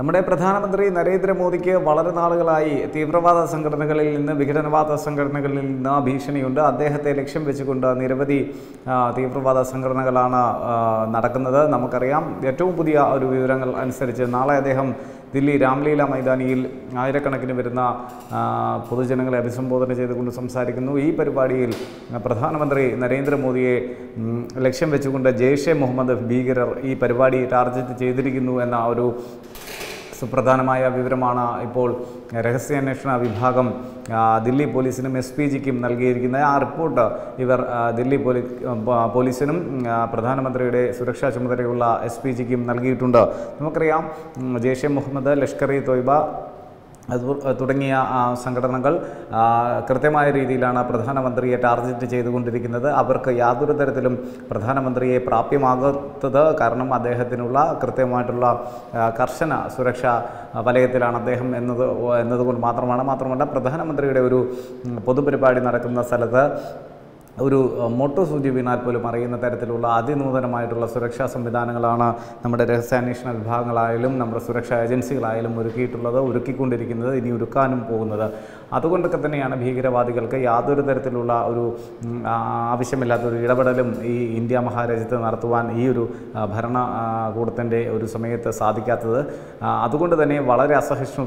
നമ്മുടെ പ്രധാനമന്ത്രി നരേന്ദ്രമോദിക്ക് വളരെ നാളുകളായി തീവ്രവാദ സംഘടനകളിൽ നിന്ന് വിഘടനവാദ സംഘടനകളിൽ നിന്ന് ഭീഷണിയുണ്ട്. അദ്ദേഹത്തെ ലക്ഷ്യം വെച്ചുകൊണ്ട് നിരവധി തീവ്രവാദ സംഘടനകളാണ് നടക്കുന്നത്. നമുക്കറിയാം, ഏറ്റവും പുതിയ ഒരു വിവരങ്ങൾ അനുസരിച്ച് നാളെ അദ്ദേഹം ദില്ലി രാംലീല മൈതാനിയിൽ ആയിരക്കണക്കിന് വരുന്ന പൊതുജനങ്ങളെ അഭിസംബോധന ചെയ്തുകൊണ്ട് സംസാരിക്കുന്നു. ഈ പരിപാടിയിൽ പ്രധാനമന്ത്രി നരേന്ദ്രമോദിയെ ലക്ഷ്യം വെച്ചുകൊണ്ട് ജെയ്ഷെ മുഹമ്മദ് ഭീകരർ ഈ പരിപാടി ടാർഗറ്റ് ചെയ്തിരിക്കുന്നു എന്ന ഒരു സുപ്രധാനമായ വിവരമാണ് ഇപ്പോൾ രഹസ്യാന്വേഷണ വിഭാഗം ദില്ലി പോലീസിനും SPGക്കും നൽകിയിരിക്കുന്നത്. ആ റിപ്പോർട്ട് ഇവർ ദില്ലി പോലീസിനും പ്രധാനമന്ത്രിയുടെ സുരക്ഷാ ചുമതലയുള്ള SPGക്കും നൽകിയിട്ടുണ്ട്. നമുക്കറിയാം, ജെയ്ഷെ മുഹമ്മദ്, ലഷ്കർ-ഇ-തോയ്ബ തുടങ്ങിയ സംഘടനകൾ കൃത്യമായ രീതിയിലാണ് പ്രധാനമന്ത്രിയെ ടാർഗറ്റ് ചെയ്തുകൊണ്ടിരിക്കുന്നത്. അവർക്ക് യാതൊരു തരത്തിലും പ്രധാനമന്ത്രിയെ പ്രാപ്യമാകാത്തത് കാരണം അദ്ദേഹത്തിനുള്ള കൃത്യമായിട്ടുള്ള കർശന സുരക്ഷാ വലയത്തിലാണ് അദ്ദേഹം എന്നതുകൊണ്ട് മാത്രമല്ല പ്രധാനമന്ത്രിയുടെ ഒരു പൊതുപരിപാടി നടക്കുന്ന സ്ഥലത്ത് ഒരു മൊട്ടോ സൂചി വീണാൽ പോലും അറിയുന്ന തരത്തിലുള്ള അതിനൂതനമായിട്ടുള്ള സുരക്ഷാ സംവിധാനങ്ങളാണ് നമ്മുടെ രഹസ്യാന്വേഷണ വിഭാഗങ്ങളായാലും നമ്മുടെ സുരക്ഷാ ഏജൻസികളായാലും ഒരുക്കിക്കൊണ്ടിരിക്കുന്നത്, ഇനി ഒരുക്കാനും പോകുന്നത്. അതുകൊണ്ടൊക്കെ തന്നെയാണ് ഭീകരവാദികൾക്ക് യാതൊരു തരത്തിലുള്ള ഒരു ആവശ്യമില്ലാത്തൊരു ഇടപെടലും ഈ ഇന്ത്യ മഹാരാജ്യത്ത് നടത്തുവാൻ ഈ ഒരു ഭരണകൂടത്തിൻ്റെ ഒരു സമയത്ത് സാധിക്കാത്തത്. അതുകൊണ്ട് തന്നെ വളരെ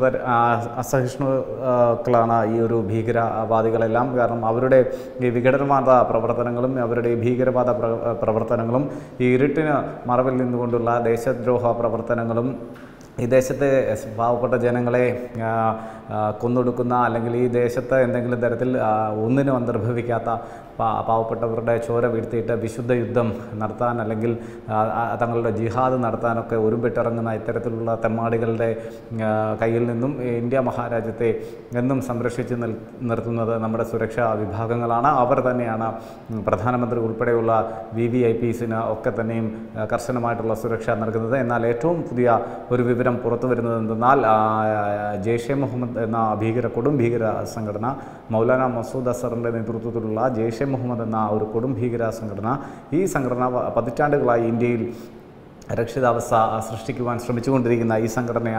അസഹിഷ്ണുക്കളാണ് ഈ ഒരു ഭീകരവാദികളെല്ലാം. കാരണം അവരുടെ ഈ വിഘടനവാദ പ്രവർത്തനങ്ങളും അവരുടെ ഭീകരവാദ പ്രവർത്തനങ്ങളും ഈ ഇരുട്ടിന് മറവിൽ നിന്നുകൊണ്ടുള്ള ദേശദ്രോഹ പ്രവർത്തനങ്ങളും ഈ ദേശത്തെ പാവപ്പെട്ട ജനങ്ങളെ കൊന്നൊടുക്കുന്ന അല്ലെങ്കിൽ ഈ ദേശത്ത് എന്തെങ്കിലും തരത്തിൽ ഒന്നിനും അന്തർഭവിക്കാത്ത പാവപ്പെട്ടവരുടെ ചോര വീഴ്ത്തിയിട്ട് വിശുദ്ധ യുദ്ധം നടത്താൻ അല്ലെങ്കിൽ തങ്ങളുടെ ജിഹാദ് നടത്താനൊക്കെ ഒരുപെട്ടിറങ്ങുന്ന ഇത്തരത്തിലുള്ള തെമ്മാടികളുടെ കയ്യിൽ നിന്നും ഇന്ത്യ മഹാരാജ്യത്തെ എന്നും സംരക്ഷിച്ച് നിർത്തുന്നത് നമ്മുടെ സുരക്ഷാ വിഭാഗങ്ങളാണ്. അവർ തന്നെയാണ് പ്രധാനമന്ത്രി ഉൾപ്പെടെയുള്ള VVIPസിന് ഒക്കെ തന്നെയും കർശനമായിട്ടുള്ള സുരക്ഷ നൽകുന്നത്. എന്നാൽ ഏറ്റവും പുതിയ ഒരു വിവരം പുറത്തു വരുന്നത് എന്തെന്നാൽ ജെയ്ഷെ മുഹമ്മദ് എന്ന കൊടും ഭീകര സംഘടന, മൗലാന മസൂദ് അസറിൻ്റെ നേതൃത്വത്തിലുള്ള ജെയ്ഷെ മുഹമ്മദ് എന്ന ഒരു കൊടും ഭീകര സംഘടന, ഈ സംഘടന പതിറ്റാണ്ടുകളായി ഇന്ത്യയിൽ അരക്ഷിതാവസ്ഥ സൃഷ്ടിക്കുവാൻ ശ്രമിച്ചുകൊണ്ടിരിക്കുന്ന ഈ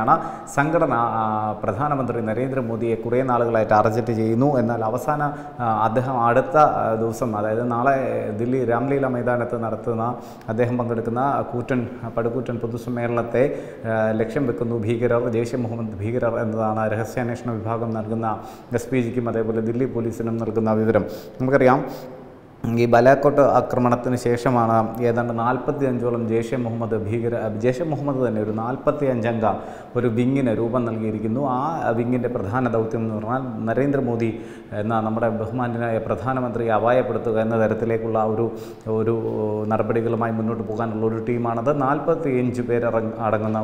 സംഘടന പ്രധാനമന്ത്രി നരേന്ദ്രമോദിയെ കുറേ നാളുകളായി ടാർഗറ്റ് ചെയ്യുന്നു. എന്നാൽ അവസാനം അദ്ദേഹം അടുത്ത ദിവസം, അതായത് നാളെ ദില്ലി രാംലീല മൈതാനത്ത് നടത്തുന്ന അദ്ദേഹം പങ്കെടുക്കുന്ന പടുകൂറ്റൻ പൊതുസമ്മേളനത്തെ ലക്ഷ്യം വെക്കുന്നു ജെയ്ഷെ മുഹമ്മദ് ഭീകരർ എന്നതാണ് രഹസ്യാന്വേഷണ വിഭാഗം നൽകുന്ന SPGക്കും അതേപോലെ ദില്ലി പോലീസിനും നൽകുന്ന വിവരം. നമുക്കറിയാം, ഈ ബലാക്കോട്ട് ആക്രമണത്തിന് ശേഷമാണ് ഏതാണ്ട് 45ഓളം ജെയ്ഷെ മുഹമ്മദ് തന്നെ ഒരു 45 അംഗ ഒരു വിങ്ങിന് രൂപം നൽകിയിരിക്കുന്നു. ആ വിങ്ങിൻ്റെ പ്രധാന ദൗത്യം എന്ന് പറഞ്ഞാൽ നരേന്ദ്രമോദി എന്ന നമ്മുടെ ബഹുമാന്യനായ പ്രധാനമന്ത്രിയെ അപായപ്പെടുത്തുക എന്ന തരത്തിലേക്കുള്ള ഒരു നടപടികളുമായി മുന്നോട്ട് പോകാനുള്ള ഒരു ടീമാണത്. 45 പേര് അടങ്ങുന്ന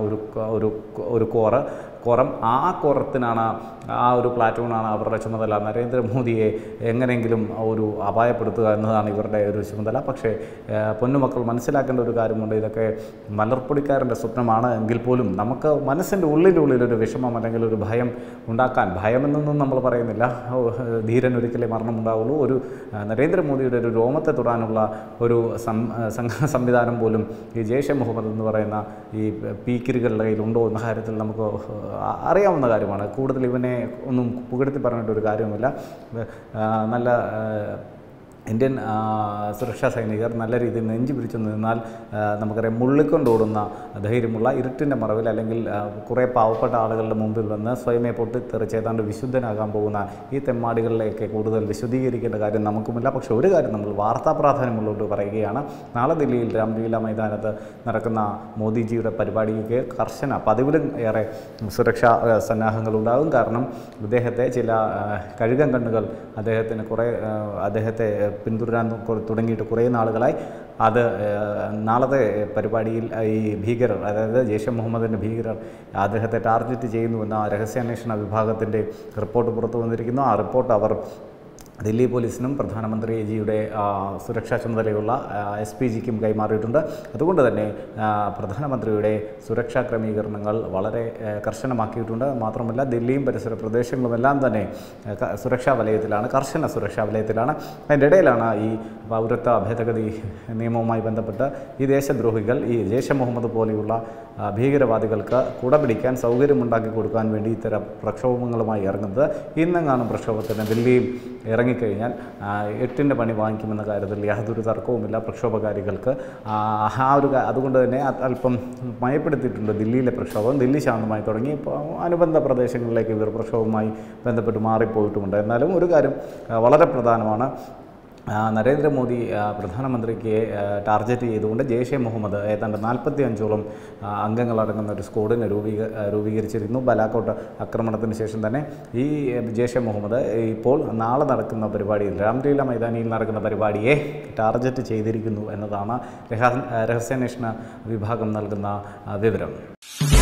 ഒരു കോറം. ആ കോറത്തിനാണ്, ആ ഒരു പ്ലാറ്റൂണാണ് അവരുടെ ചുമതല. നരേന്ദ്രമോദിയെ എങ്ങനെയെങ്കിലും ഒരു അപായപ്പെടുത്തുക എന്നതാണ് ഇവരുടെ ഒരു ചുമതല. പക്ഷേ പൊന്നുമക്കൾ മനസ്സിലാക്കേണ്ട ഒരു കാര്യമുണ്ട്, ഇതൊക്കെ മലർപ്പൊടിക്കാരൻ്റെ സ്വപ്നമാണ് എങ്കിൽ പോലും നമുക്ക് മനസ്സിൻ്റെ ഉള്ളിലൊരു വിഷമം അല്ലെങ്കിൽ ഒരു ഭയം ഉണ്ടാക്കാൻ, ഭയമെന്നൊന്നും നമ്മൾ പറയുന്നില്ല, ധീരൻ ഒരിക്കലേ മരണമുണ്ടാവുള്ളൂ. ഒരു നരേന്ദ്രമോദിയുടെ ഒരു രോമത്തെ തൊടാനുള്ള ഒരു സംവിധാനം പോലും ഈ ജെയ്ഷെ മുഹമ്മദ് എന്ന് പറയുന്ന ഈ പീക്കിരികളുടെ കയ്യിലുണ്ടോ എന്ന കാര്യത്തിൽ നമുക്ക് അറിയാവുന്ന കാര്യമാണ്. കൂടുതൽ ഇവനെ ഒന്നും പുകഴ്ത്തി പറഞ്ഞിട്ട് ഒരു കാര്യവുമില്ല. നല്ല ഇന്ത്യൻ സുരക്ഷാ സൈനികർ നല്ല രീതിയിൽ നെഞ്ചു പിടിച്ചു നിന്നാൽ നമുക്കറിയാം, മുള്ളിക്കൊണ്ടോടുന്ന ധൈര്യമുള്ള ഇരുട്ടിൻ്റെ മറവിൽ അല്ലെങ്കിൽ കുറേ പാവപ്പെട്ട ആളുകളുടെ മുമ്പിൽ വന്ന് സ്വയമേ പൊട്ടിത്തെറിച്ച് ഏതാണ്ട് വിശുദ്ധനാകാൻ പോകുന്ന ഈ തെമ്മാടികളിലേക്ക് കൂടുതൽ വിശദീകരിക്കേണ്ട കാര്യം നമുക്കുമില്ല. പക്ഷേ ഒരു കാര്യം നമ്മൾ വാർത്താ പ്രാധാന്യമുള്ളതുകൊണ്ട് പറയുകയാണ്. നാളെ ദില്ലിയിൽ രാംലീല മൈതാനത്ത് നടക്കുന്ന മോദിജിയുടെ പരിപാടിക്ക് പതിവിലും ഏറെ സുരക്ഷാ സന്നാഹങ്ങളുണ്ടാകും. കാരണം അദ്ദേഹത്തെ ചില കഴുകൻ കണ്ണുകൾ അദ്ദേഹത്തെ പിന്തുടരാൻ തുടങ്ങിയിട്ട് കുറേ നാളുകളായി. അത് നാളത്തെ പരിപാടിയിൽ ഈ ഭീകരർ, അതായത് ജെയ്ഷെ മുഹമ്മദിൻ്റെ ഭീകരർ അദ്ദേഹത്തെ ടാർഗറ്റ് ചെയ്യുന്നുവെന്ന രഹസ്യാന്വേഷണ വിഭാഗത്തിൻ്റെ റിപ്പോർട്ട് പുറത്തു വന്നിരിക്കുന്നു. ആ റിപ്പോർട്ട് അവർ ദില്ലി പോലീസിനും പ്രധാനമന്ത്രിജിയുടെ സുരക്ഷാ ചുമതലയുള്ള SPGക്കും കൈമാറിയിട്ടുണ്ട്. അതുകൊണ്ട് തന്നെ പ്രധാനമന്ത്രിയുടെ സുരക്ഷാ ക്രമീകരണങ്ങൾ വളരെ കർശനമാക്കിയിട്ടുണ്ട്. മാത്രമല്ല ദില്ലിയും പരിസര പ്രദേശങ്ങളുമെല്ലാം തന്നെ സുരക്ഷാ വലയത്തിലാണ്, കർശന സുരക്ഷാ വലയത്തിലാണ്. അതിൻ്റെ ഇടയിലാണ് ഈ പൗരത്വ ഭേദഗതി നിയമവുമായി ബന്ധപ്പെട്ട് ഈ ദേശദ്രോഹികൾ, ഈ ജെയ്ഷെ മുഹമ്മദ് പോലെയുള്ള ഭീകരവാദികൾക്ക് കുടപിടിക്കാൻ സൗകര്യമുണ്ടാക്കി കൊടുക്കാൻ വേണ്ടി ഇത്തരം പ്രക്ഷോഭങ്ങളുമായി ഇറങ്ങുന്നത്. ഇന്നെങ്ങാനും പ്രക്ഷോഭത്തിന് ദില്ലിയിൽ ഇറങ്ങിക്കഴിഞ്ഞാൽ 8ൻ്റെ പണി വാങ്ങിക്കുമെന്ന കാര്യത്തിൽ യാതൊരു തർക്കവുമില്ല പ്രക്ഷോഭകാരികൾക്ക്. അതുകൊണ്ട് തന്നെ അല്പം മയപ്പെടുത്തിയിട്ടുണ്ട് ദില്ലിയിലെ പ്രക്ഷോഭം. ദില്ലി ശാന്തമായി തുടങ്ങി, ഇപ്പോൾ അനുബന്ധ പ്രദേശങ്ങളിലേക്ക് ഇവർ പ്രക്ഷോഭവുമായി ബന്ധപ്പെട്ട് മാറിപ്പോയിട്ടുമുണ്ട്. എന്നാലും ഒരു കാര്യം വളരെ പ്രധാനമാണ്. നരേന്ദ്രമോദി പ്രധാനമന്ത്രിക്ക് ടാർഗറ്റ് ചെയ്തുകൊണ്ട് ജെയ്ഷെ മുഹമ്മദ് ഏതാണ്ട് 45ഓളം അംഗങ്ങളടങ്ങുന്ന ഒരു സ്ക്വാഡിനെ രൂപീകരിച്ചിരുന്നു. ബലാക്കോട്ട് ആക്രമണത്തിന് ശേഷം തന്നെ ഈ ജെയ്ഷെ മുഹമ്മദ് ഇപ്പോൾ നാളെ നടക്കുന്ന പരിപാടിയിൽ, രാംലീല മൈതാനിയിൽ നടക്കുന്ന പരിപാടിയെ ടാർഗറ്റ് ചെയ്തിരിക്കുന്നു എന്നതാണ് രഹസ്യാന്വേഷണ വിഭാഗം നൽകുന്ന വിവരം.